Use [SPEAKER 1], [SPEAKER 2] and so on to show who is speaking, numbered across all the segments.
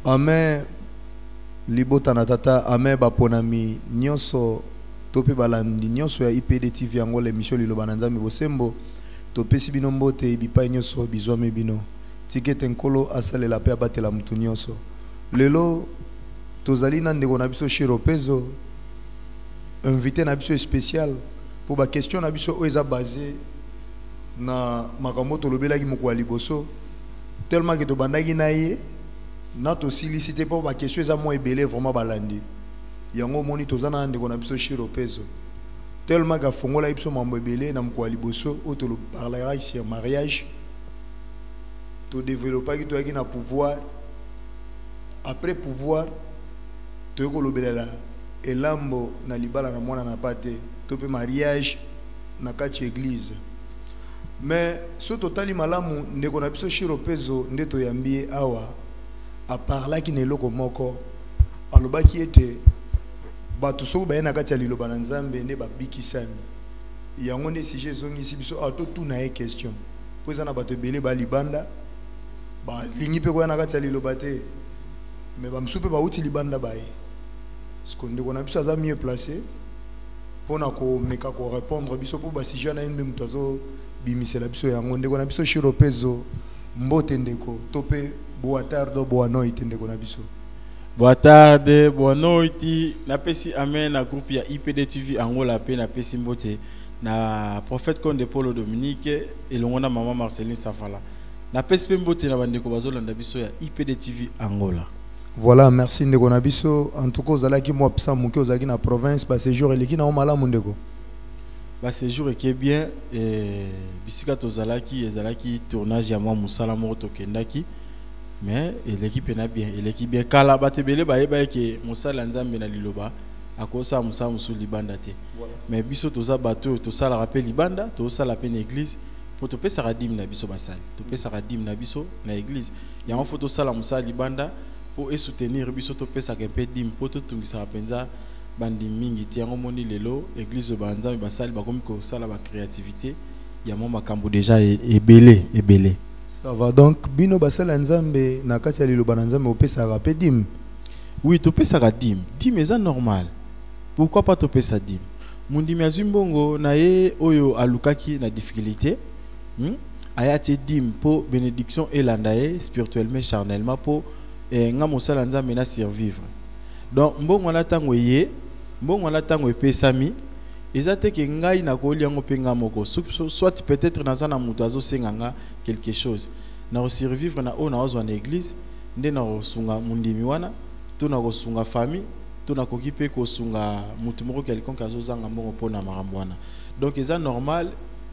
[SPEAKER 1] Amen. Libota na tata ame baponami nyonso tope balandi nyonso ya IPD TV yango l'émission liloba na nzambe bosembo topesi bino mbote bipai nyonso bizome bino tikete nkolo asalela pe abatela mutu nyonso lelo tozali na ndeko na biso Shiro Pezo invité na biso spécial pour ba question na biso o eza basé na makambo tolobelaki moko liboso tellement que to bandaki na ye na to sollicité pour ba question eza mo ebele vraiment balandi yango moni tozana ndeko na biso Shiro Pezo tellement que fongola biso mambo ebele na moko liboso o to parlera ici en mariage to développer to yaki na pouvoir après pouvoir to ko lobelela elambo na libala na mwana na pate to pe mariage na kati église mais so totali malamu ndeko na biso Shiro Pezo ndeto yambie awa a parla ki ne loko moko alobaki ete batu so ba na kati ya liloba na nzambe ne ba bikisami yango ne si jezongi si biso auto tout na question poza na bato belé ba libanda ba lingi pe ko na kati ya liloba te mais ba msupe ba uti libanda ba e ce qu'on ndeko na biso aza mieux placé pour na ko meka ko répondre biso pour ba si jana inde mutazo bimisela biso yango ndeko na biso Shiro Pezo mbote ndeko tope boa tarde boa noite ndeko na biso.
[SPEAKER 2] Boa tarde boa noite na pesi amen na groupe ya IPD TV Angola pe na pesi mbote na prophète Konde Paulo Dominique elongo na maman Marceline Safala na pesi pe mbote na bandeko bazolanda biso ya IPD TV Angola.
[SPEAKER 1] Voilà, merci ndeko na biso en tout cas ozalaki mo absent moke ozalaki na province ba séjour eleki na malamu ndeko.
[SPEAKER 2] Ba séjour est bien et bisika tozalaki ezalaki tournage ya moi musala moko tokendaki mais l'équipe est bien l'équipe bien kala batebele ba yeba ke musala nzambe na liloba akosa musa musu libanda te mais biso toza bato tosala rappel libanda tosala pe na église pour to pesa radim na biso basali to pesa radim na biso na église ya en photo sala musa libanda pour soutenir biso to pesa ke pe dim pour to tungisa penza bandi mingi ti yango moni lelo église banzambe basali bakomi ko sala ba créativité ya mo makambo déjà ebele.
[SPEAKER 1] Ça va donc bino basala nzambe na kati ya liloba na nzambe opesa rapé dim.
[SPEAKER 2] Oui, to pesa dim. Dim est normal. Pourquoi pas to pesa dim? Mundimi azumbongo na ye oyo alukaki na difficulté. Ayati dim pour bénédiction elandaye spirituellement charnellement pour nga mosala nzambe na survivre. Donc mbongo na tango ye, mbongo na tango epesami ezate ke ngai na koli yango penga moko soit peut-être na zana mutu azosenganga quelque chose na survivre na ona ozwa na église nde na kosunga mundimi wana to na kosunga famille to na kokipe kosunga mutu moko quelqu'un azozanga mbongo pona makambo wana donc eza normal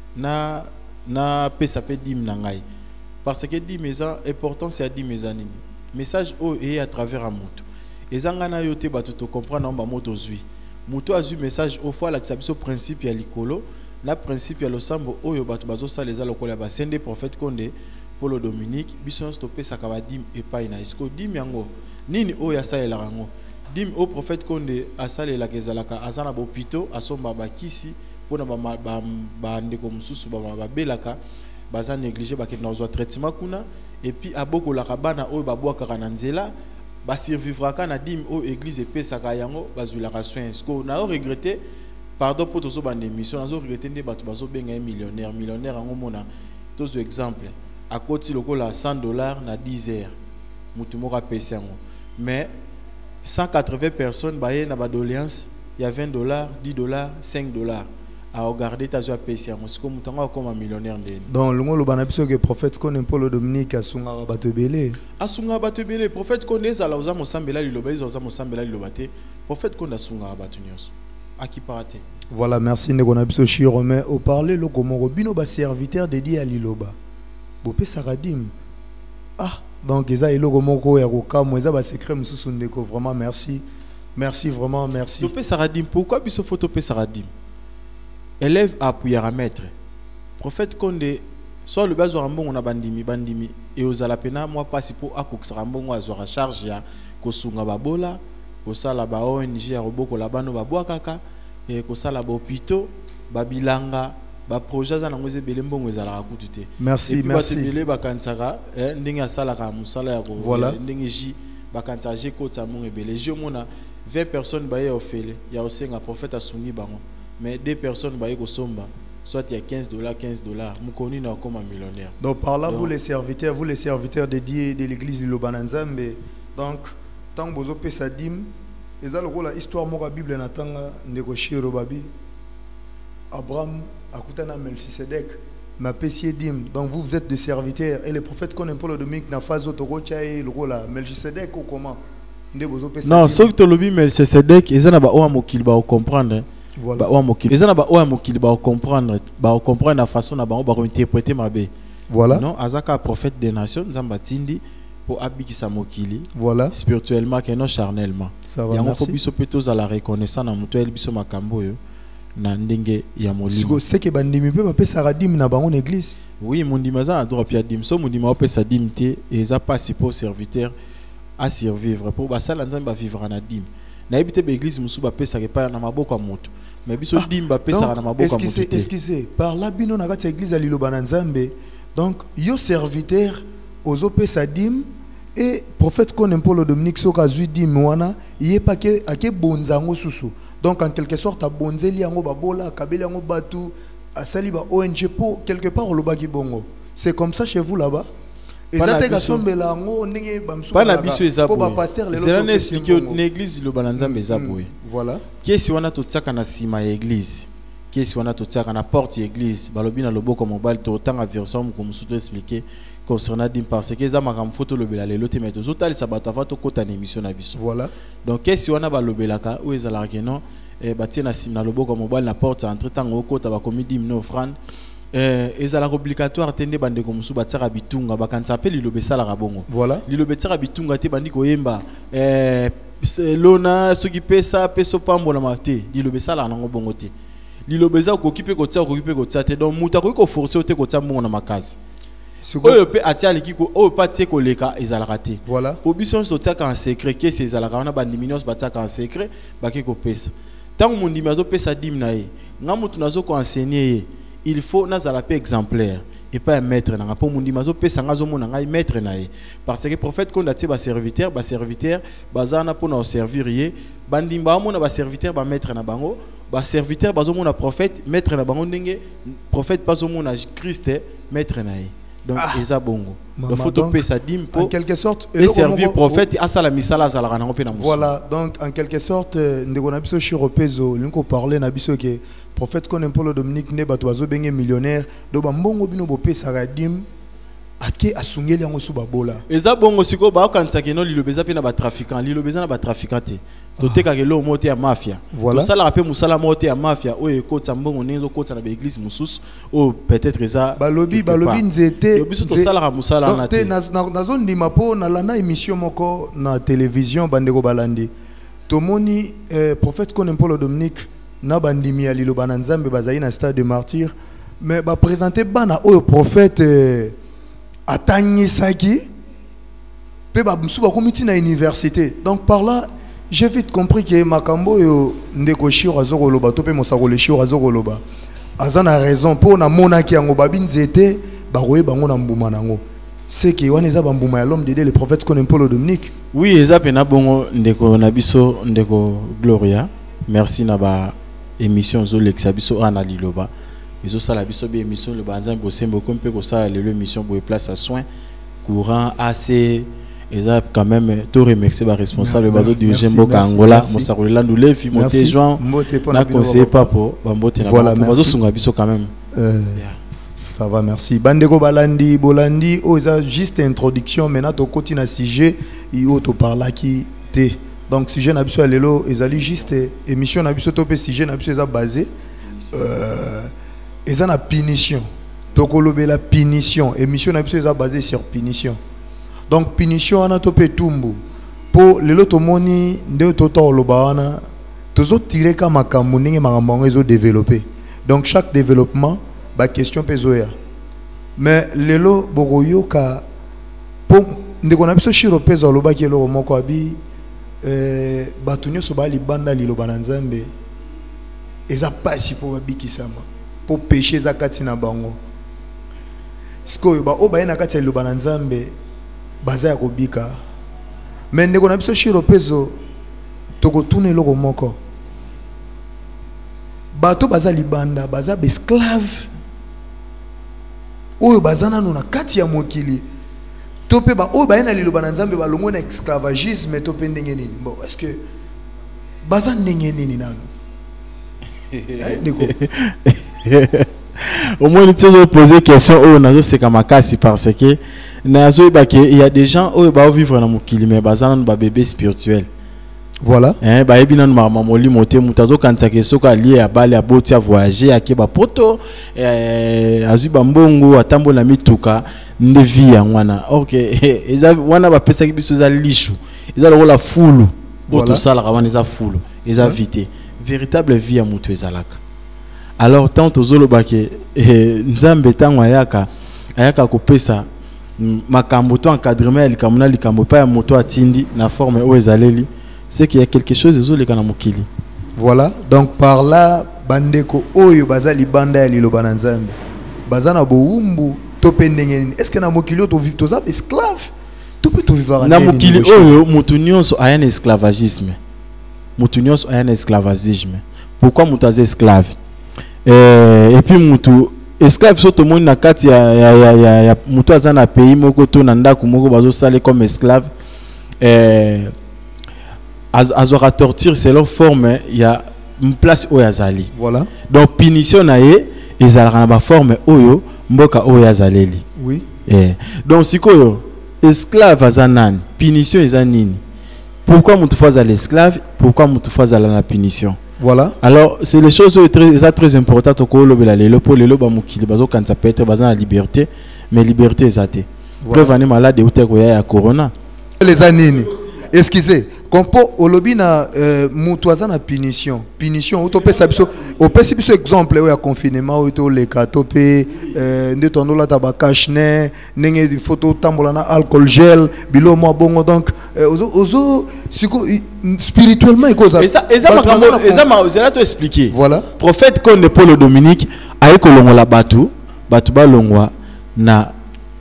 [SPEAKER 2] na pesa pe dim na ngai parce que dim eza important c'est à dim eza nini message o est à travers un mutu ezanga na yote bato to comprendre ba moto zui mutu azu message au fois la biso principe ya likolo na principe ya losambo oyo bato bazo saleza lokola ba sende prophète Konde Paulo Dominique biso stopper sakaba dim epai na esko dim yango nini oyo asalela rango dim au prophète Konde asalela kezalaka azana bopito asomba bakisi pona ba ndeko mususu ba belaka baza négliger ba ketna ozwa traitement kuna et puis aboko la kabana oyo babwaka na nzela ba survivra ka na dim o église epesaka yango bazulaka soin sko na regretter pardon pour tozo bande mission nazo regretter nde bato bazo benga millionnaire yango mona tozo exemple à côté lokola $100 na 10 heures mutu moko apesa yango mais 180 personnes baye na ba doléance il y a $20 $10 $5 à regarder ta joie pesa yango sko mutu ngo comme millionnaire nde
[SPEAKER 1] donc longo lo bana biso ke prophète Konde Paulo Dominique asunga bato belé
[SPEAKER 2] prophète Konde ezala oza mosambela liloba oza mosambela liloba te prophète Konde asunga bato nyonso akiparate.
[SPEAKER 1] Voilà, merci ndeko na biso Shiro mais au parler loko moko bino ba serviteur dédié à liloba bopé saradim donc eza eloko moko ya kokamo eza ba secret mususu ndeko vraiment merci vraiment merci
[SPEAKER 2] topé saradim pourquoi biso photo topé saradim élève appuyera à maître prophète Konde soit le bazwa mbongo na bandimi et ozala pena moi pas pour akoksa mbongo azwa charge ya kosunga babola kosala ba ONG ya roboko la bano babwakaka et kosala ba hôpitaux babilanga ba projet za nango ezebele mbongo ezala rakutu te
[SPEAKER 1] merci
[SPEAKER 2] bele bakansaka ndenge asala ka musala ya ko
[SPEAKER 1] voilà
[SPEAKER 2] ndenge ji bakantaje ko tsamu ebele je mona 20 personnes baye ofele ya osenga prophète asungi bango mais 2 personnes baye ko somba soit il y a $15 mukoni na comme un millionnaire.
[SPEAKER 1] Donc par là vous les serviteurs dédiés de l'église Liloba Nzambe, donc tant bozo pesa dim eza lokola histoire mo ka Bible natanga ndeko shiro babi Abraham akutana Melchisedek ma pesi dim, donc vous êtes des serviteurs et les prophètes qu'on impose le Dominique na fazo toko chae lokola Melchisedek ou comment ndeko pesa.
[SPEAKER 2] Non, ce que tolobi Melchisedek ezana ba o mokili ba comprendre.
[SPEAKER 1] Voilà.
[SPEAKER 2] Les gens ba comprendre la façon na ba interpréter mabe.
[SPEAKER 1] Voilà.
[SPEAKER 2] Non, azaka prophète des nations Zambatindi pour abikisa mokili.
[SPEAKER 1] Voilà.
[SPEAKER 2] Spirituellement et non charnellement.
[SPEAKER 1] Ça va.
[SPEAKER 2] Yango faut biso petos à la reconnaissance na mutuel biso makambo yo na ndenge ya molimo.
[SPEAKER 1] C'est que bandimi pe ba pesa radim na bango église.
[SPEAKER 2] Oui, mondima za droit pia dim so mondima pesa dimte et za pas si pour serviteur à survivre pour basala nzamba vivre na dim. Na ebite be église musu ba pesa ke pa na maboko moto. Mais biso dimba pesa na maboko moto.
[SPEAKER 1] Excusez, par là bino na kati église à Liloba Nzambe. Donc yo serviteur aux pesa dim et prophète qu'on impolo Dominique soka zui dim wana yé pa ke ake bonzango susu. Donc en quelque sorte a bonzeli yango babola kabeli yango batu asali ba ONG pour quelque part au lobaki bongo. C'est comme ça chez vous là-bas. Et ça te gasombela ngo ndenge bamsu
[SPEAKER 2] pas na biso ezabo.
[SPEAKER 1] Pour ba pasteur les
[SPEAKER 2] loso. C'est expliqué l'église Liloba Nzambe ezabo.
[SPEAKER 1] Voilà.
[SPEAKER 2] Qui est wana to tsaka na sima ya église. Qui est wana to tsaka na porte ya église. Balobi na loboko mobile to tanga version ko musuto expliquer concernant dim parce que za makam photo lobela lelo te meto zotali sabata fa to kota na émission na biso.
[SPEAKER 1] Voilà.
[SPEAKER 2] Donc qu'est ce wana balobelaka ou ezala kenon batie na sima na loboko mobile na porte entre tango okota ba komidi mno offrande. Ezala obligatoire tende bande ko musu batsaka bitunga bakanza pe lilobe sala rabongo.
[SPEAKER 1] Voilà.
[SPEAKER 2] Lilobe tsaka bitunga te bandi ko yemba lona soki pesa peso pambo na mate lilobe sala nango bongo te. Lilobe za ko kipe ko tsa te donc muta ko forcer te ko tsa mbongo na makazi. Oyo pe atia likiko o patie ko leka ezala raté.
[SPEAKER 1] Voilà.
[SPEAKER 2] Obison so tsaka en secret que c'est ezala kana bandi minos batsaka en secret baki ko pesa. Tant mon dimazo pesa dim na ye. Ngamutu nazo ko enseigner il faut nazala pe exemplaire et pas un maître na pour mundi mazo pesa ngazo mona ngai maître na ye parce que prophète qu'on a ba serviteur bazana pour nous servir ye bandimba mona ba serviteur ba maître na bango ba serviteur bazo mona prophète maître na bango ndenge prophète bazo mona Christ maître na ye donc eza bongo donc faut to pesa dim pour
[SPEAKER 1] en quelque sorte
[SPEAKER 2] et servir prophète asala misala azala kana ko pe na musu.
[SPEAKER 1] Voilà, donc en quelque sorte ndeko na biso shiro pezo linko parler na biso ke prophète qu'on impolo Dominique ne bato azo benge millionnaire do ba mbongo bino bo pesa radim ake asungeli yango su babola
[SPEAKER 2] eza bongo siko ba kanisa ke no lilobeza pe na ba trafiquant lilobeza na ba trafiquant to teka ke lo mote ya mafia.
[SPEAKER 1] Voilà.
[SPEAKER 2] To sala rapé musala mote ya mafia o ekota mbongo nezo kota na ba église mususu o peut-être eza
[SPEAKER 1] balobi nzete
[SPEAKER 2] biso to sala musala na te
[SPEAKER 1] nazo ndima po na lana émission moko na télévision bandeko balandi tomoni prophète qu'on impolo Dominique na bandimi ya Liloba Nzambe bazali na stade de martyr mais ba présenter bana oyo prophète atangisaki pe ba msu ba komiti na université donc par là j'ai vite compris que makambo yo ndeko shiro azokoloba to pe mosakolo shiro azokoloba azana raison po na monaki yango babinzete ba roye bango na mbuma nango c'est que wana eza ba mbuma ya l'homme de Dieu le prophète qu'on impolo Dominique.
[SPEAKER 2] Oui eza pe na bongo ndeko na biso ndeko Gloria merci na ba émission zo lexa biso ana liloba biso sala biso be émission le banza bosembo comme pe ko sala le émission pour place à soins courant AC eza quand même to remercier ba responsable bazo du Jembo Angola mosakolela ndule fi monter Jean na conseiller papo bambote na bazo sunga biso quand même
[SPEAKER 1] ça va merci bandeko balandi bolandi o eza juste introduction maintenant to koti na sujet io to parla ki te. Donc sujet na biso lelo ezali juste émission na biso to pe sujet na biso eza basé eza na punition to kolobe la punition émission na biso eza basé sur punition donc punition ana to pe tumbu po lelo to moni nde to to loba wana tozo tirer ka makambo ndenge makambo ezo développer donc chaque développement ba question pezoya mais lelo bogoyo ka po ndeko na biso shiro pezo loba ki lelo moko abi bato nyonso bali banda Liloba Nzambe eza pasi po babikisama po péché za kati na bango sikoyo ba oba na kati ya Liloba Nzambe baza ya kobika mais ndeko na biso shiro peso toko tune loko moko bato baza libanda baza esclave oyo bazana no na kati ya mokili to pe ba oyo bayena liloba na nzambe balongo na esclavagisme to pe ndenge nini bon est-ce que baza ndenge nini nanu ndeko
[SPEAKER 2] au moins tu as posé question au nazo c'est comme makasi parce que nazo il y a des gens où ba vivre na mokili mais bazana ba bébé spirituel.
[SPEAKER 1] Voilà.
[SPEAKER 2] Ba ebina na mamoli moté mutazo kanza ke soka lié à bale à boti à voyager à keba poto azuba mbongo atambola mituka nde vie ya mwana. OK. Eza wana ba pesa ki biso za lishu. Eza la fulu. Auto sala ka wana eza fulu. Eza vité. Véritable vie ya mutu ezalaka. Alors tant tozolo bake nzambe tango ayaka kopesa makambo to encadrement likamuna likambo pa ya moto atindi na forme o ezaleli c'est qu'il y a quelque chose ezole kana mokili.
[SPEAKER 1] Voilà, donc par là bandeko oyo baza libanda ya liloba na nzambe bazana boumbu to pendengeni est-ce que na mokili to toza esclave to peut to vivre
[SPEAKER 2] na mokili oyo mutu nyonso aya na esclavagisme mutu nyonso aya na esclavagisme. Pourquoi mutu aza esclave? Et puis mutu esclave soto moni na kati ya mutu aza na pays moko to na ndako moko bazo sale comme esclave azora torture c'est leur forme il y a une place oyo azali.
[SPEAKER 1] Voilà.
[SPEAKER 2] Donc punition na ye ezalaka na ba forme oyo mboka oyo azaleli.
[SPEAKER 1] Oui.
[SPEAKER 2] Donc sikoyo esclave azanani punition ezanini. Pourquoi mutu faza l'esclave? Pourquoi mutu faza la punition?
[SPEAKER 1] Voilà.
[SPEAKER 2] Alors, c'est les choses très importantes pour le mokili bazo kanza peut-être baza la liberté, mais liberté ezate. Preuve ane malade ou te ko ya corona.
[SPEAKER 1] Les anini. Excusez, compo olobi na mutuaza na punition. Punition to pesa biso, o pesa biso exemple ya confinement ou to le kato pe nde tondo la taba cachne, nenge di photo tambola na alcool gel, bilo mo bongo donc ozo siko spirituellement et cause.
[SPEAKER 2] Et ça m'a to expliquer.
[SPEAKER 1] Voilà.
[SPEAKER 2] Prophète Konde Paul Dominique a kolongola batu ba longwa na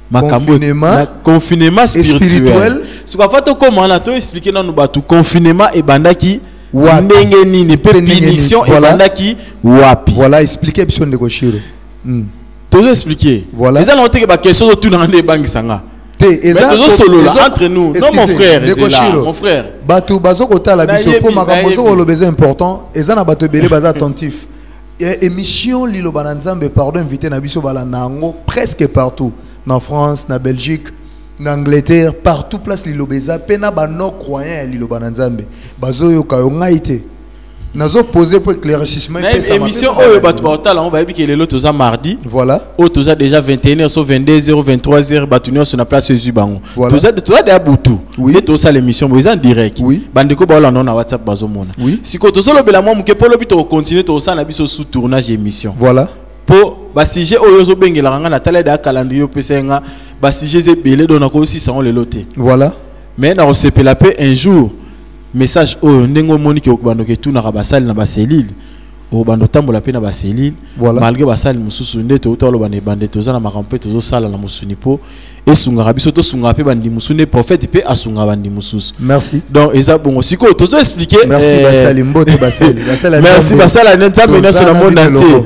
[SPEAKER 2] confinement spirituel. Ce qu'on fait comment on a tout expliqué dans nos bateaux confinement et bandaki ndenge nini punition et bandaki wapi.
[SPEAKER 1] Voilà expliquer option de Goshiro.
[SPEAKER 2] Tout expliquer.
[SPEAKER 1] Voilà.
[SPEAKER 2] Les gens ont quelque question autour dans les banques sanga. Mais toujours solo là entre nous. Non mon frère, c'est là mon frère.
[SPEAKER 1] Bateau bazo kota la biso pour makambo zo le besoin important et ça na bateau belé baza attentif. Émission Lilo Bananzambe pardon invité na biso bala nango presque partout. En France, en Belgique, en Angleterre, partout place l'ilobeza, pena ba non croyant l'Iloba Nzambe. Bazo yo ka ngaite. Nazo poser pour éclaircissement
[SPEAKER 2] et ça. Émission oyo batu ba on va que le toza mardi.
[SPEAKER 1] Voilà.
[SPEAKER 2] O toza déjà 21h sur 22h 23h batunyo sur la place Zubango. Toza de butu. Oui. Toza l'émission mais en direct.
[SPEAKER 1] Oui.
[SPEAKER 2] Bandeko ba on na WhatsApp bazo mona.
[SPEAKER 1] Oui.
[SPEAKER 2] Si ko toza lobela mo muke polo bito continuer toza na biso sous tournage émission.
[SPEAKER 1] Voilà.
[SPEAKER 2] Pour basije oyo bengela nga na tala da calendrier pesenga basije ze belé dona ko aussi ça on le loté.
[SPEAKER 1] Voilà.
[SPEAKER 2] Mais na resepela pe un jour message oyo ndengo moni ke okubando ke tuna ka basali na baselile o bando tambola pe na baselile malgré basali mususu ndeto utalo bane bande toza na makampe tozo sala na musuni po esunga rabiso to sunga pe bandi musune prophète pe asunga bandi mususu.
[SPEAKER 1] Merci.
[SPEAKER 2] Donc eza bongo siko tozo expliquer.
[SPEAKER 1] Merci basali mbote basali.
[SPEAKER 2] Merci basala nzambe na sur le monde entier.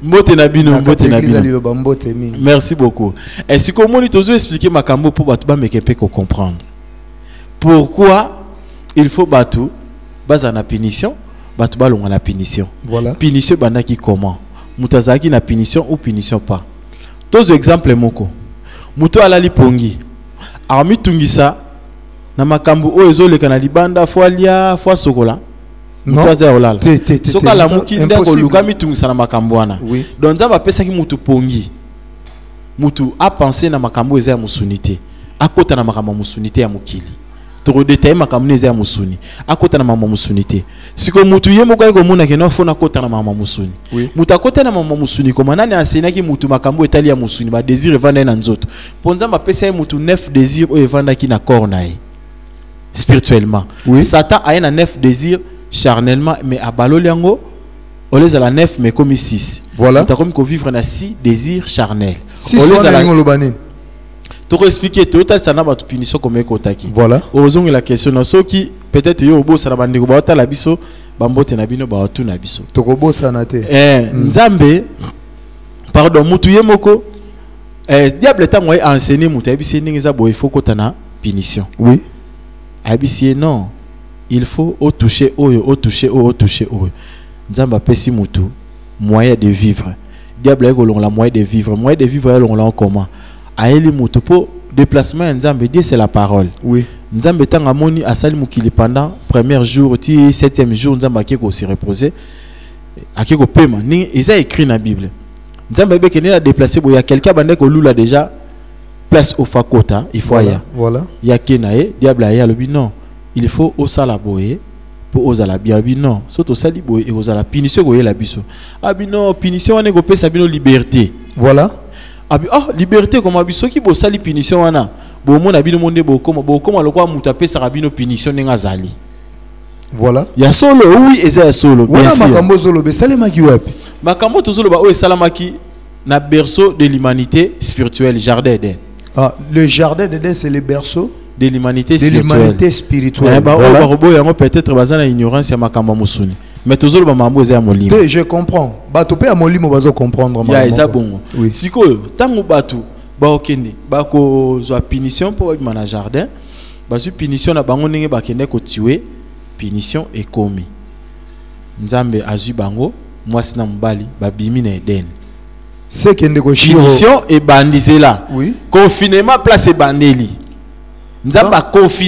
[SPEAKER 2] Merci beaucoup. Et si comme on toujours expliquer makambo pour batu ba mekepe ko comprendre. Pourquoi il faut batu baza na punition, batu ba longa na punition.
[SPEAKER 1] Voilà.
[SPEAKER 2] Punition bandaki comment? Mutazaki na punition ou punition pas. Tous exemples moko. Muto ala lipongi. Armi tungisa na makambo o ezoleka na libanda foalia fois sokola.
[SPEAKER 1] Non,
[SPEAKER 2] soka la muki ndako lukami tungisa na makambo wana.
[SPEAKER 1] Oui.
[SPEAKER 2] Donc nzamba pesa ki mutu pongi. Mutu a pensé na makambo eza ya musunité. Akota na makambo musunité ya mukili. To détailler makambo eza ya musuni. Akota na makambo musunité. Siko mutu yemo kwa ko mona ke no fona kota na makambo musuni.
[SPEAKER 1] Oui.
[SPEAKER 2] Mutu akota na makambo musuni koma nani enseignant ki mutu makambo etali ya musuni ba désir evanda na nzoto. Ponzamba pesa mutu 9 désirs o evanda ki na corps na ye. Spirituellement.
[SPEAKER 1] Oui.
[SPEAKER 2] Satan a un 9 désirs charnellement mais à baloliango on les a la 9 mais comme 6.
[SPEAKER 1] Voilà.
[SPEAKER 2] Tu as comme qu'on vivre na 6 désirs charnels.
[SPEAKER 1] 6
[SPEAKER 2] Tu peux expliquer, tu as une punition comme Ekotaki.
[SPEAKER 1] Voilà.
[SPEAKER 2] Heureusement, la question, c'est qui peut-être yo bo ça va ndeko ba la biso, bambote na bino ba tu na biso.
[SPEAKER 1] Tokobo sanate.
[SPEAKER 2] Nzambe, pardon, mutu yemoko, diable tango a enseigné mutu, abisi n'ingeza bo il faut que tu na punition.
[SPEAKER 1] Oui.
[SPEAKER 2] Abisi non, il faut au toucher oyo, au toucher oyo, au toucher oyo. Nzamba pesi mutu, moyen de vivre. Diable a la moyen de vivre, on l'a en commun. Aeli mutu po déplacement nzambe Dieu c'est la parole.
[SPEAKER 1] Oui.
[SPEAKER 2] Nzambe tanga moni asali mukili pendant premier jour ti 7e jour nzambe akeko se reposer akeko pema ni eza écrit na Bible. Nzambe be kenela déplacer bo ya quelqu'un bande ko lula déjà place au fakota il faut ya.
[SPEAKER 1] Voilà.
[SPEAKER 2] Ya kenae diable ya lobi non, il faut au sala boye pour osala bien lobi non, soto sali boye et osala punition ko la biso. Abi non punition wane ko pesa bino liberté.
[SPEAKER 1] Voilà.
[SPEAKER 2] Abi liberté comme abiso ki bo sali punition wana bo mona bino monde bo koma lokwa muta pesa rabino punition nenga zali.
[SPEAKER 1] Voilà.
[SPEAKER 2] Ya solo oui eza ya solo bien sûr.
[SPEAKER 1] Makambo zolo be salemaki wapi?
[SPEAKER 2] Makambo to zolo ba o salamaki na berceau de l'humanité spirituelle jardin d'Éden.
[SPEAKER 1] Ah, le jardin d'Éden c'est le berceau
[SPEAKER 2] de l'humanité
[SPEAKER 1] spirituelle. De l'humanité spirituelle.
[SPEAKER 2] Voilà. Ba peut-être bazana ignorance ya makambo musuni. Mais toujours ba mambo eza ya molimo.
[SPEAKER 1] Je comprends. Bato pe ya molimo bazo comprendre makambo.
[SPEAKER 2] Ya eza bongo.
[SPEAKER 1] Oui.
[SPEAKER 2] Sikoyo tango batu ba okende ba ko zo punition pour na jardin. Ba su punition na bango ndenge ba kende ko tuer, punition est commis. Nzambe azu bango mwasi na mbali ba bimi na Eden.
[SPEAKER 1] C'est kende ko shiro.
[SPEAKER 2] Punition et bandizela.
[SPEAKER 1] Oui.
[SPEAKER 2] Confinement place bandeli. Nzamba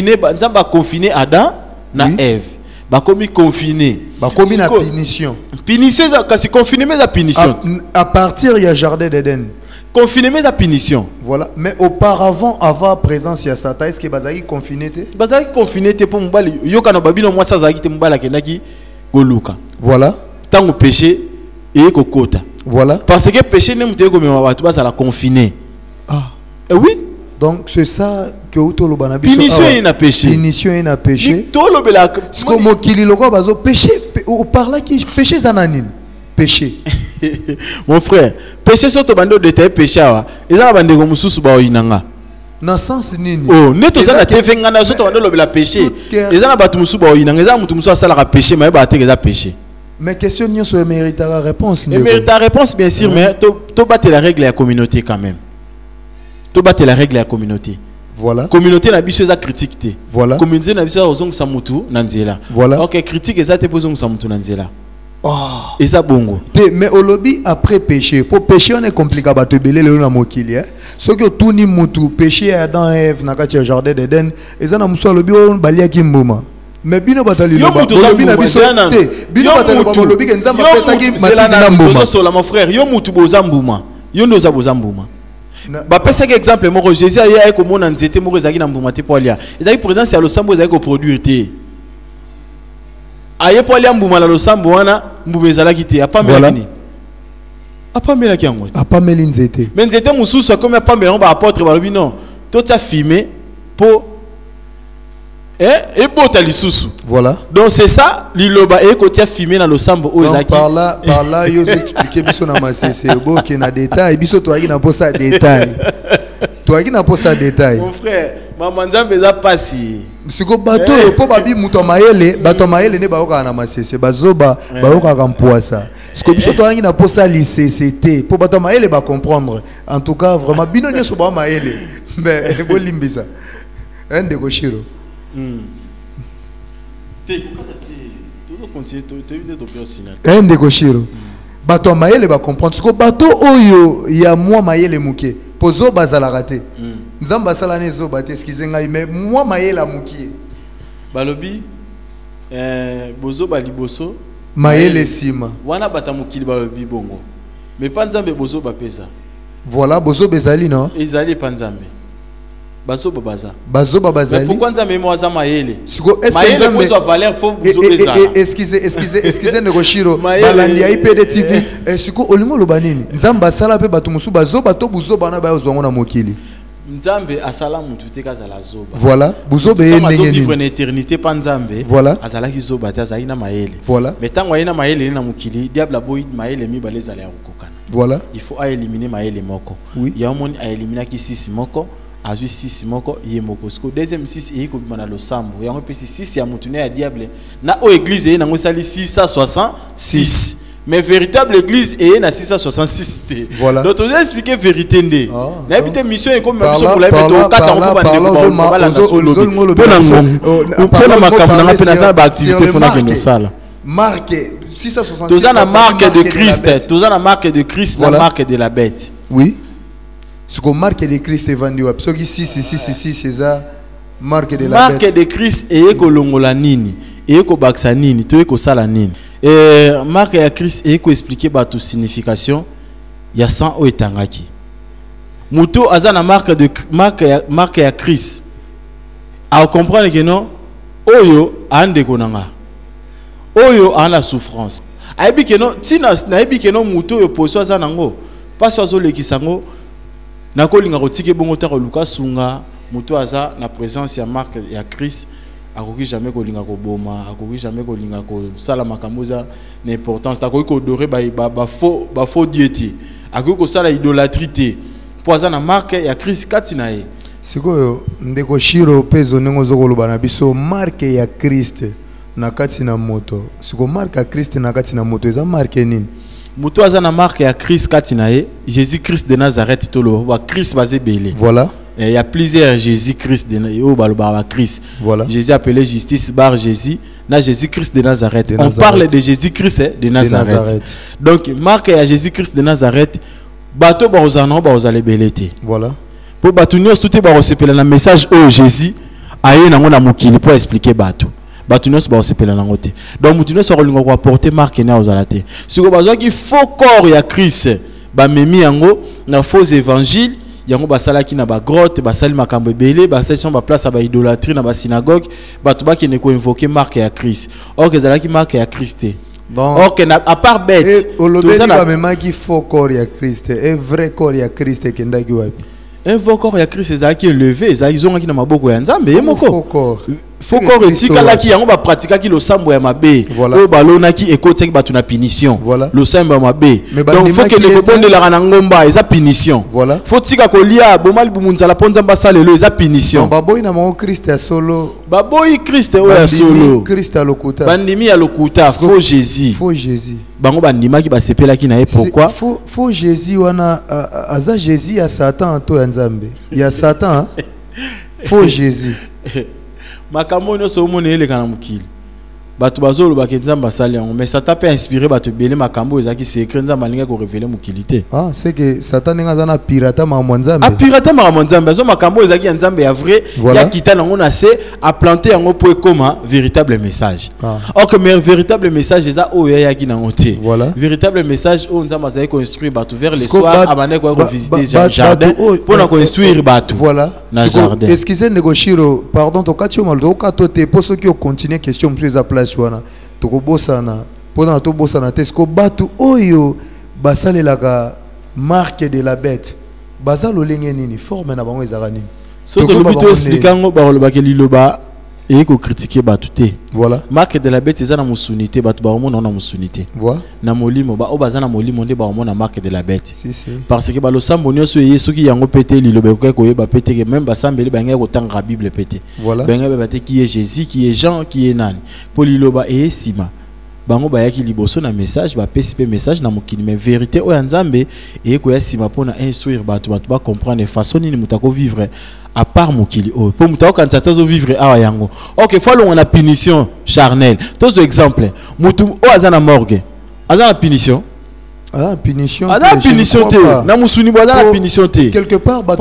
[SPEAKER 2] confiné Adam na oui. Ève. Ba komi confiné.
[SPEAKER 1] Ba komi na punition.
[SPEAKER 2] Punition ça kasi confiné mais la punition.
[SPEAKER 1] À partir il y a jardin d'Éden.
[SPEAKER 2] Confiné mais la punition.
[SPEAKER 1] Voilà. Mais auparavant avant présence il y a Satan est-ce que bazaki confiné te?
[SPEAKER 2] Bazaki confiné te pour mbali yoka na babino moi ça zaki te mbala kenaki koluka.
[SPEAKER 1] Voilà.
[SPEAKER 2] Tango péché et kokota.
[SPEAKER 1] Voilà.
[SPEAKER 2] Parce que péché ne muteko ko mema batu basa la confiné.
[SPEAKER 1] Ah.
[SPEAKER 2] Oui.
[SPEAKER 1] Donc c'est ça que utolobana biso.
[SPEAKER 2] Punition est na péché.
[SPEAKER 1] Punition est na péché.
[SPEAKER 2] Tolobela
[SPEAKER 1] comme kili loko bazo péché ou par là qui péché zananine. Péché.
[SPEAKER 2] Mon frère, péché soto bando de te péché wa. Eza bande ko mususu ba oyinanga.
[SPEAKER 1] Na sens nini?
[SPEAKER 2] Oh, neto za na tefenga na soto bando lobela péché. Eza na batu mususu ba oyinanga, eza mutu mususu asala ka péché mais ba te eza péché.
[SPEAKER 1] Mais question nyoso mérite la réponse.
[SPEAKER 2] Il mérite la réponse bien sûr mais to battre la règle de la communauté quand même. To battre la règle de la communauté.
[SPEAKER 1] Voilà.
[SPEAKER 2] Communauté na biso eza critique te.
[SPEAKER 1] Voilà.
[SPEAKER 2] Communauté na biso ozong sa mutu na nzela.
[SPEAKER 1] Voilà.
[SPEAKER 2] OK, critique eza te pozong sa mutu na nzela.
[SPEAKER 1] Oh.
[SPEAKER 2] Eza bongo.
[SPEAKER 1] Mais au lobby après péché, pour péché on est compliqué ba te belé le na mokili hein. Ce que tout ni mutu péché Adam et Ève na kati jardin d'Éden, eza na muso lobby on balia kimboma. Mais bino batali loba lobby na biso te. Bino batali loba lobby ke nzamba pesa ki matizina mboma.
[SPEAKER 2] Sola mon frère, yo mutu bozambuma. Yo ndoza bozambuma. Ba pesa que exemple moko Jésus aya ko mona nzete moko ezaki na mbuma te po alia. Ezaki présence ya losambo ezaki ko produire te. Aye po alia mbuma la losambo wana mbuma ezalaki te apamela ni. Apamela ki yango.
[SPEAKER 1] Apamela nzete.
[SPEAKER 2] Mais nzete mususu comme apamela ba apôtre ba lobi non. To ta filmer po et bota lisusu.
[SPEAKER 1] Voilà.
[SPEAKER 2] Donc c'est ça liloba e ko tia filmer na losambo o ezaki.
[SPEAKER 1] Par là yo expliquer biso na masese bo ke na détail biso to aki na posa détail. To aki na posa détail.
[SPEAKER 2] Mon frère, maman nzambe eza pasi.
[SPEAKER 1] Siko bato po babi muto mayele, bato mayele ne baoka na masese bazoba baoka kampoasa. Siko biso to aki na posa licécité po bato mayele ba comprendre. En tout cas vraiment bino nyoso ba mayele. Mais bo limbisa. Ende ko shiro. Ende ko shiro. Bato mayele ba comprendre. Siko bato oyo ya moi mayele muke. Pozo bazala raté. Nzamba sala ne zo bate excusez ngai mais moi mayele mukie.
[SPEAKER 2] Balobi bozo baliboso
[SPEAKER 1] mayele sima.
[SPEAKER 2] Wana bata mukili balobi bongo. Mais pas nzambe bozo bapesa.
[SPEAKER 1] Voilà bozo bezali non?
[SPEAKER 2] Ezali pas nzambe. Bazo babaza.
[SPEAKER 1] Bazo babazali.
[SPEAKER 2] Mais pourquoi nzambe mo aza mayele?
[SPEAKER 1] Siko est-ce que nzambe
[SPEAKER 2] besoin valeur faut bozo beza.
[SPEAKER 1] Excusez Negoshiro. Balandi ya IPD TV. Siko olingo lobanini. Nzamba sala pe batu musu bazo bato buzo bana ba ozongo na mokili.
[SPEAKER 2] Nzambe asala mutu te kazala zoba.
[SPEAKER 1] Voilà, buzo be ndenge
[SPEAKER 2] vivre en éternité pa nzambe.
[SPEAKER 1] Voilà.
[SPEAKER 2] Azala ki zoba te azali na mayele.
[SPEAKER 1] Voilà.
[SPEAKER 2] Mais tango ayina mayele na mukili, diable boy mayele mi baleza la kokana.
[SPEAKER 1] Voilà.
[SPEAKER 2] Il faut éliminer mayele moko.
[SPEAKER 1] Oui.
[SPEAKER 2] Ya moni a éliminer ki sisi moko, azui 6 moko yemoko. Ce deuxième 6 et ko bimana lo sambo. Ya ngopesi 6 ya mutune ya diable. Na o église e na ngosali 666. Mais véritable église est na 666.
[SPEAKER 1] Voilà.
[SPEAKER 2] Donc vous expliquer vérité ndé. Na ebité mission e comme mission pour la
[SPEAKER 1] mettre
[SPEAKER 2] au 4 ans ba ndeko ba activité fona que nous sala.
[SPEAKER 1] Marque 666.
[SPEAKER 2] Tous la marque de Christ, tous la marque de Christ, la marque de la bête.
[SPEAKER 1] Oui. Ce qu'on marque de Christ est vendu. Ce qui 666 c'est ça marque de la bête.
[SPEAKER 2] Marque de Christ et ko longola nini, et ko baksa nini, to ko sala nini. Et marque de Christ et ko expliquer ba tout signification ya sang o etangaki. Muto azana marque de marque ya Christ. A comprendre que non oyo ande konanga. Oyo a la souffrance. Aibi que non tina na aibi que non muto yo poso azana ngo. Pas so le kisango na kolinga kotike bongo ta ko luka sunga muto aza na présence ya marque ya Christ akoki jamais kolinga ko boma akoki jamais kolinga ko sala makamuza na importance ta ko dorer ba faux diété akoki ko sala idolâtrie po aza na marque ya Christ katina ye
[SPEAKER 1] sikoyo ndeko shiro pezo nengo zokoloba na biso marque ya Christ na katina moto siko marque ya Christ na katina moto eza marque nini
[SPEAKER 2] muto aza na marque ya Christ katina ye Jésus Christ de Nazareth tolo wa Christ basé belé.
[SPEAKER 1] Voilà.
[SPEAKER 2] Il y a plusieurs Jésus Christ de Christ.
[SPEAKER 1] Voilà.
[SPEAKER 2] Jésus appelé justice bar Jésus, na Jésus Christ de Nazareth. On parle de Jésus Christ de Nazareth. Donc marque ya Jésus Christ de Nazareth bato ba ozana ba ozale belete.
[SPEAKER 1] Voilà.
[SPEAKER 2] Pour bato nyos tout ba resepela na message au Jésus aye nango na mokili pour expliquer bato. Bato nyos ba resepela nango te. Donc mutu nyos olinga ko apporter marque na ozala te. Siko bazwa ki faux corps ya Christ ba memi yango na faux évangile yango basalaki na ba grotte basali makambo ebele basali son ba place ba idolâtrie na ba synagogue bato ba ki ne ko invoquer marque ya Christ or que zalaki marque ya Christ or que à part bête
[SPEAKER 1] tout ça na même qui faux corps ya Christ et vrai corps ya Christ ke ndaki wapi
[SPEAKER 2] un faux corps ya Christ ezalaki élevé ils ont ki na maboko ya Nzambe yemoko
[SPEAKER 1] faux corps
[SPEAKER 2] faux corps etikalaki yango ba pratikaki lo sambo ya mabe o balonaki ekotaki bato na punition lo sambo ya mabe donc faut que le bondela na ngomba eza punition faut tika kolia bomali bumunzala ponza mbasalelo eza punition
[SPEAKER 1] baboyi na mo Christ ya solo
[SPEAKER 2] baboyi Christ o ya solo
[SPEAKER 1] Christ ya lokuta
[SPEAKER 2] bandimi ya lokuta faux Jésus bango bandimaki basepelaki na ye pourquoi
[SPEAKER 1] faux Jésus wana aza Jésus ya Satan to ya Nzambe ya Satan faux Jésus
[SPEAKER 2] makambo nyonso omona eleka na mokili bato bazolo bakenza sali yango mais Satan peut inspirer bato bele makambo ezaki secret nzamba alinga ko révéler mokili te
[SPEAKER 1] c'est que Satan nga zana pirata makambo Nzambe
[SPEAKER 2] a pirata makambo Nzambe zo makambo ezaki Nzambe ya vrai ya kita nango na se a planter yango po ekoma véritable message or que véritable message eza oyo ya ki nango te véritable message o Nzamba za ko instruire bato vers le soir abane ko visiter jardin pour na ko instruire bato na jardin
[SPEAKER 1] excusez Negoshiro pardon to katio maldo katote pour ceux qui ont continué question plus à place wana tokobosana pona to bosana tesko batu oyo basalelaka marque de la bête bazalo lenge nini forme na bango ezaka nini
[SPEAKER 2] so to lobito expliquango ba lobaka liloba et ko critiquer batu te
[SPEAKER 1] voilà
[SPEAKER 2] marque de la bête ezana musunité batu ba omona na musunité
[SPEAKER 1] voilà
[SPEAKER 2] na molimo ba o bazana molimo nde ba omona marque de la bête
[SPEAKER 1] si
[SPEAKER 2] parce que ba lo sambo nyoso yeso ki yango pété liloba ko ko yeba pété que même ba sambeli ba ngeko tanga bible pété
[SPEAKER 1] voilà
[SPEAKER 2] ba ngebe ba te qui est Jésus qui est Jean qui est nani pour liloba et sima bango ba yaki liboso na message ba pesipe message na mokini mais vérité o Nzambe et ko ya sima pona instruire batu ba comprendre façon ni mutako vivre à part mokili o pour mutako quand ça zo vivre awa yango OK faut on a punition charnelle tous exemple mutu o azana morgue azana punition
[SPEAKER 1] punition
[SPEAKER 2] te na musuni bo azana punition te
[SPEAKER 1] quelque part batu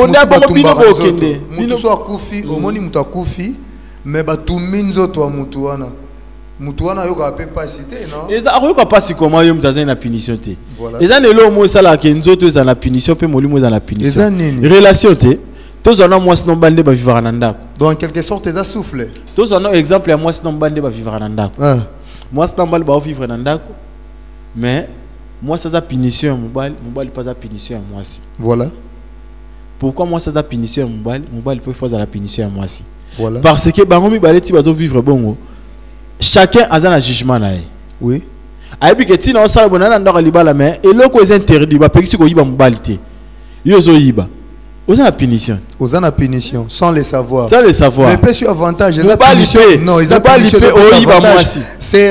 [SPEAKER 1] mutu so akufi omoni mutu akufi mais batu minzo to mutu wana mutuana yoka pe pasité non
[SPEAKER 2] eza akoyoka pasi comment yo mutaza na punition te eza nelo mo sala ke nzoto eza na punition pe molimo eza na punition relation te tozana mwasi no bande ba vivre na ndako
[SPEAKER 1] donc en quelque sorte eza souffle
[SPEAKER 2] tozana exemple ya mwasi no bande ba vivre na ndako mwasi no bande ba vivre na ndako mais mwasi za punition ya mobali pas za punition ya mwasi
[SPEAKER 1] voilà
[SPEAKER 2] pourquoi mwasi za punition ya mobali peut faire la punition ya mwasi
[SPEAKER 1] voilà
[SPEAKER 2] parce que bango mi baleti bazo vivre bongo chacun a un jugement là.
[SPEAKER 1] Oui.
[SPEAKER 2] Aibi que tina on sala bonana ndaka libala mais eloko est interdit ba pekisi ko yiba mobalité. Yozo yiba. Aux la punition.
[SPEAKER 1] Aux la punition, sans le savoir.
[SPEAKER 2] Sans le savoir.
[SPEAKER 1] Mais pas sur avantage.
[SPEAKER 2] Ils ont punition. Non, ils ont punition. C'est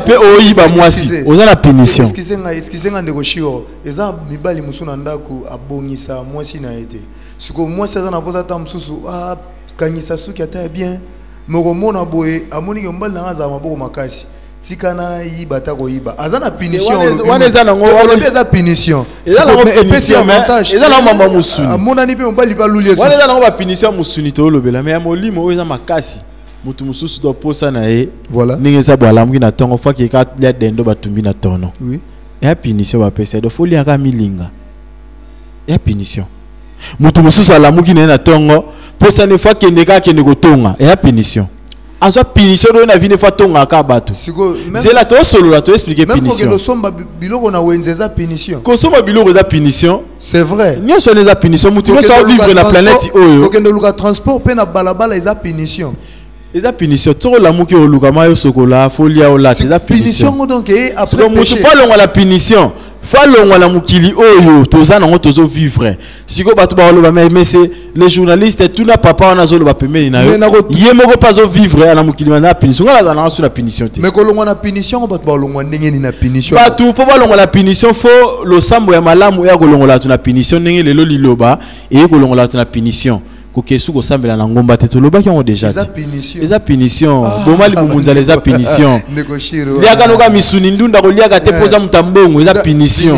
[SPEAKER 2] aux la punition.
[SPEAKER 1] Excusez moi de Rochio. Ils ont mibali musuna ndaku abongisa moi si na été. Ce que moi ça na posa tam susu ah kanisa suki ata bien. Moromona boye amoni yombal na za maboko makasi. Tikana yiba ta ko yiba. Azana punition.
[SPEAKER 2] Waneza na ngo
[SPEAKER 1] eza punition.
[SPEAKER 2] Eza na punition avantage. Eza na mamba musuni.
[SPEAKER 1] Amona ni pe mbali ba lulie.
[SPEAKER 2] Waneza na ngo ba punition musuni to lobela mais amolimo eza makasi. Mutu mususu do posa na e. Voilà. Ningeza bwalamu na tongo fa ki ka le dendo batumbi na tono. Oui. Ya punition ba pesa do foli aka milinga. Ya punition. Mutu mususu alamuki na tongo posa ne fa kende ka kende ko tonga. Ya punition. Azo punition do na vine fa tonga ka bato. Zela to solo la to expliquer punition. Même
[SPEAKER 1] pour que somba biloko na wenzeza punition.
[SPEAKER 2] Ko somba biloko za punition.
[SPEAKER 1] C'est vrai.
[SPEAKER 2] Nyo so les punition mutu no so vivre na planète oyo.
[SPEAKER 1] Ko kende luka transport pe na balabala eza punition.
[SPEAKER 2] Eza punition to la muki o luka mayo sokola folia o la eza punition.
[SPEAKER 1] Donc après
[SPEAKER 2] donc mutu pas longa la punition. Falonga la mukili oyo toza nango tozo vivre siko bato ba loba mais c'est les journalistes tout na papa na zo loba pemeli na yo yemoko pas zo vivre na mukili na punition ngala na sur la punition te
[SPEAKER 1] mais ko longa na punition bato ba longa ndenge ni na punition
[SPEAKER 2] bato po ba longa la punition fo lo sambo ya malamu ya ko longa la na punition ndenge lelo liloba e ko longa la na punition ko kesu ko sambela na ngomba te to loba ki on déjà eza punition bomali bumunza les punition lia kanoka misuni ndunda ko lia ka te poza mutambongo eza punition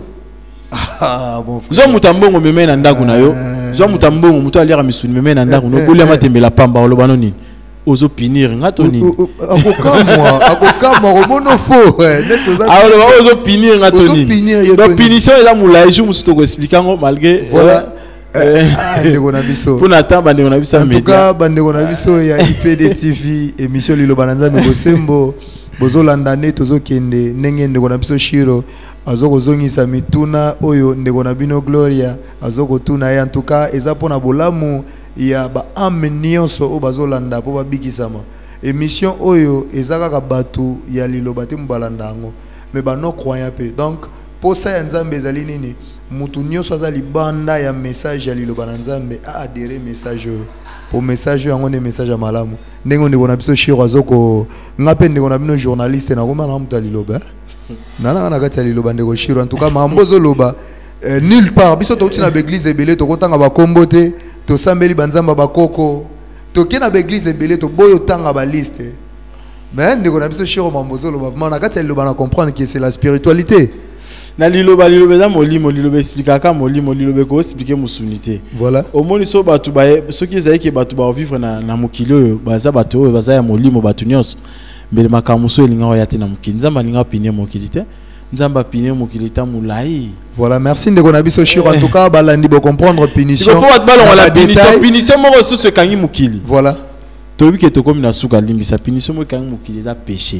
[SPEAKER 2] ah bon zo mutambongo meme na ndaku na yo zo mutambongo muto alia ka misuni meme na ndaku no kolia matembela pamba ko loba noni ozo punir ngato nini
[SPEAKER 1] akokamwa romono fo
[SPEAKER 2] alors ozo punir ngato nini donc punition eza mulai jour musu to ko expliquer ngo malgré voilà
[SPEAKER 1] pour
[SPEAKER 2] n'attendre bande on a vu ça
[SPEAKER 1] en tout cas bande on a vu ça ya IPD TV émission Lilo Bananza me bosembo bozolanda ne tozokende ndenge ndeko na biso Shiro azokozongisa mituna oyo ndeko na bino Gloria azokotuna ya en tout cas eza pona bolamu ya ba ame nyonso o bazolanda po babikisama émission oyo eza kaka batu ya Lilo bate mubalanda ngo mais ba non croyant pe donc pour ça ya Nzambe ezali nini mutu nyonso aza libanda ya message ya Liloba na Nzambe a adhérer message pour message yango ne message ya malamu ndenge ndeko na biso Shiro azoko ngape ndeko na bino journaliste na koma na mutu Liloba nana na kati ya Liloba ndeko Shiro en tout cas mambozo loba nulle part biso to tina l'église ebele to kotanga ba kombo te to sambeli banzamba bakoko to kena ba église ebele to boyo tanga ba liste mais ndeko na biso Shiro mambozo loba na kati ya Liloba na comprendre que c'est la spiritualité.
[SPEAKER 2] Na liloba za molimo liloba expliquer ka molimo liloba ko expliquer musunité
[SPEAKER 1] voilà
[SPEAKER 2] au moni so batu ba ceux qui ezaki batu ba vivre na mokili oyo baza batu oyo baza ya molimo batu nyonso mbele makamuso elinga ya te na mokili nzamba linga piné mokili te nzamba piné mokili ta mulai
[SPEAKER 1] voilà merci ndeko na biso Shiro en tout cas balandi bo comprendre punition
[SPEAKER 2] c'est pour balon la punition mo so se kangi mokili
[SPEAKER 1] voilà
[SPEAKER 2] to bi ke to komi na suka limbisa punition mo kangi mokili za péché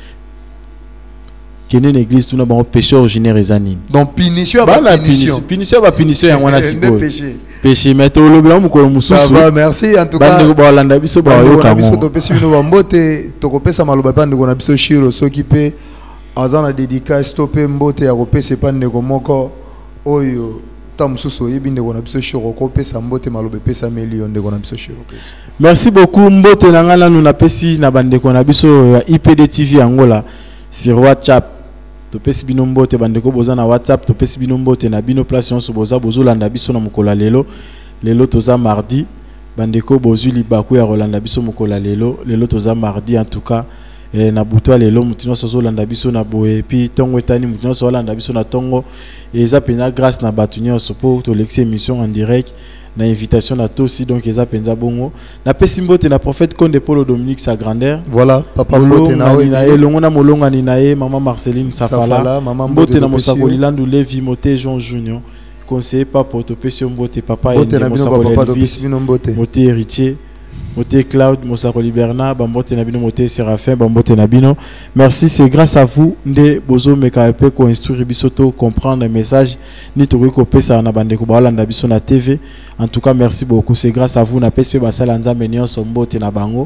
[SPEAKER 2] qui n'est l'église tout n'a pas péché originaire et zanine
[SPEAKER 1] donc punition ba
[SPEAKER 2] punition ya wana siko péché mais to lo blanc ko mususu
[SPEAKER 1] ça va merci en tout cas
[SPEAKER 2] bande ba landa biso ba yo ka
[SPEAKER 1] biso to pesi bino ba mbote to ko pesa maloba pande ko na biso Shiro soki pe azana dédicace to pe mbote ya ko pesa pande ko moko oyo tamususu yebinde ko na biso Shiro ko pesa mbote maloba pesa million de ko na biso Shiro pesa
[SPEAKER 2] merci beaucoup mbote na ngala nous na pesi na bande ko na biso IPD TV Angola sur WhatsApp to pesi bino mbote bandeko boza na WhatsApp to pesi bino mbote na bino place on so boza bozolanda biso na mukola lelo toza mardi bandeko bozwi libaku ya rolanda biso mukola lelo toza mardi en tout cas na buto lelo mutino so zolanda biso na boye puis tongo etani mutino so zolanda biso na tongo eza pena grâce na batu nyonso po to l'ex émission en direct na invitation na tosi donc eza penza bongo na pesi mbote na prophète Konde Polo Dominique sa grandeur
[SPEAKER 1] voilà papa mbote na
[SPEAKER 2] longo na molonga ni na ye mama Marceline Safala mbote na mosakoli landu Levi Moté Jean Junior conseiller papa to pesi mbote papa
[SPEAKER 1] et mosakoli Elvis
[SPEAKER 2] Moté héritier Moté Claude Mosakoli Bernard bambote na bino Moté Séraphin bambote na bino merci c'est grâce à vous nde bozo meka pe ko instruire biso to comprendre le message ni to ko pesa na bande ko balanda biso na TV en tout cas merci beaucoup c'est grâce à vous na PSP basala nzambe nyonso mbote na bango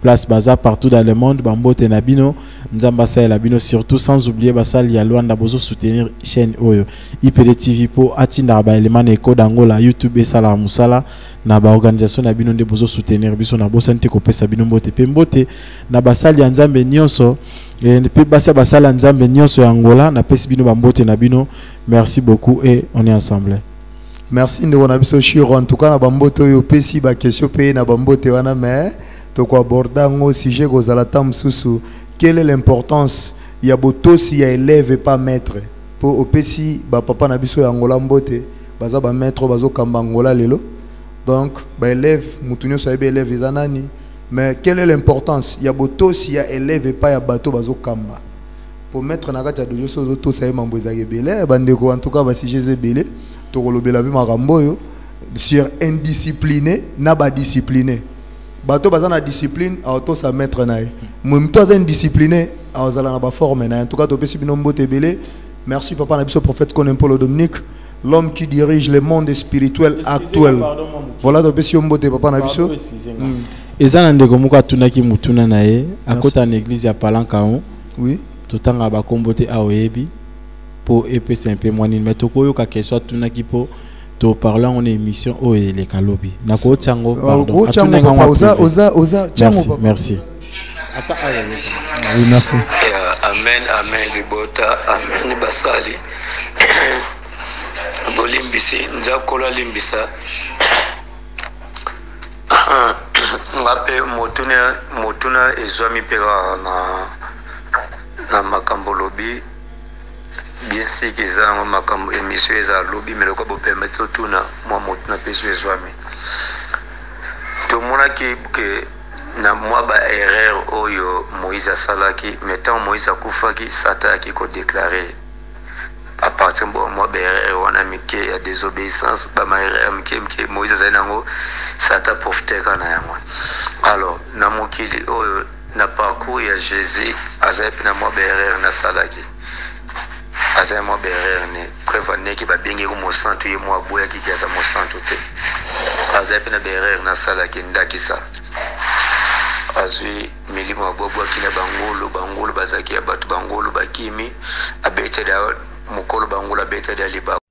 [SPEAKER 2] place baza partout dans le monde bambote na bino nzamba sa la bino surtout sans oublier basal ya Luanda bozo soutenir chaîne oyo IPD TV po atinda ba element eko dangola YouTube et sala musala na ba organisation na bino nde bozo soutenir biso na bosante ko pesa bino mbote pe mbote na basal ya nzambe nyonso et pe basal ya nzambe nyonso ya Angola na pesi bino bambote na bino. Merci beaucoup et on est ensemble.
[SPEAKER 1] Merci ndeko na biso Shiro, en tout cas na bambote oyo pesi ba question pe na bambote wana mais to ko aborda ngo sujet ko zala tamsusu. Quelle est l'importance ya botosi ya élève et pas maître pour opesi ba papa na biso ya Angola mbote baza ba maître bazo kamba Angola lelo. Donc ba élève mutunyo so ebe élève izanani, mais quelle est l'importance ya botosi ya élève et pas ya bato bazo kamba pour mettre na kati ya dojo so to sa mambo ezake belé bandeko. En tout cas ba si jésus belé to kolobela bi makambo yo sur indiscipliné na ba discipliné bato baza na discipline auto sa mettre na même toi indiscipliné azala na ba forme na. En tout cas to pesi bino mbote belé. Merci papa na biso prophète Konempolo Dominique, l'homme qui dirige le monde spirituel actuel. Voilà to pesi mbote papa na biso.
[SPEAKER 2] Ezana ndeko muka tunaki mutuna na ye akota na église ya Palankaon.
[SPEAKER 1] Oui.
[SPEAKER 2] Totanga ba kombote aoyebi pour épais un peu moins mais to koyo ka question tunaki po to parlant en émission o et les kalobi na ko tsango pardon merci merci.
[SPEAKER 1] Oui, merci.
[SPEAKER 3] Amen, amen, libota, amen, basali. Bolimbisi, nzakola limbisa. Ngape motuna ezwami pega na makambo lobi. Bien sûr que ça ma makambo émission eza lobi mais loko bo permettre tuna moi motuna peso ezwami. To mona que na moi ba erreur oyo Moïse asalaki mettant Moïse akufaki Satan qui ko déclarer à partir de moi ba erreur wana mike ya désobéissance ba ma erreur mike Moïse azanango Satan profiter kana yango. Alors na mokili oyo na parcours ya Jésus azapi na moi ba erreur na salaki azay moi ba erreur ne preuve neki ba bengi ko mo santo ye moi boya ki kiasa mo santo te azapi na ba erreur na salaki ndakisa azui milimo abobwa kila bangolo bazaki ya batu bangolo bakimi abete da mukolo bangolo abete da liba